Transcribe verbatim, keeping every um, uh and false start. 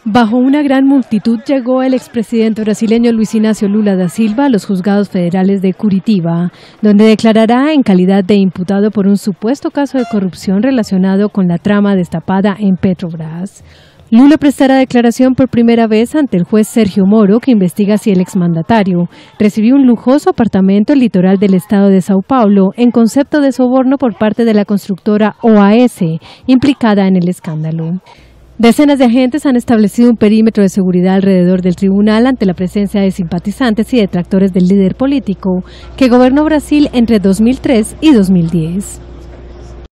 Bajo una gran multitud llegó el expresidente brasileño Luis Inácio Lula da Silva a los juzgados federales de Curitiba, donde declarará en calidad de imputado por un supuesto caso de corrupción relacionado con la trama destapada en Petrobras. Lula prestará declaración por primera vez ante el juez Sergio Moro, que investiga si el exmandatario recibió un lujoso apartamento en el litoral del estado de Sao Paulo en concepto de soborno por parte de la constructora O A S, implicada en el escándalo. Decenas de agentes han establecido un perímetro de seguridad alrededor del tribunal ante la presencia de simpatizantes y detractores del líder político que gobernó Brasil entre dos mil tres y dos mil diez.